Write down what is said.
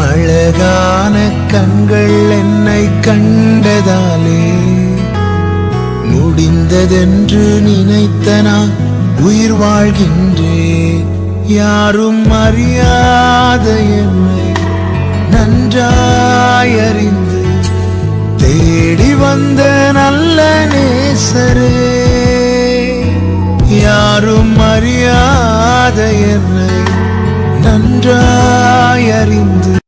அழகான கண்கள் என்னை கண்டதாலே முடிந்ததென்று நினைத்த நான் உயிர் வாழ்கின்றேன். யாரும் அறியாத என்னை நன்றாய் அறிந்து தேடி வந்த நல்ல நேசரே, யாரும் அறியாத என்னை நன்றாய் அறிந்து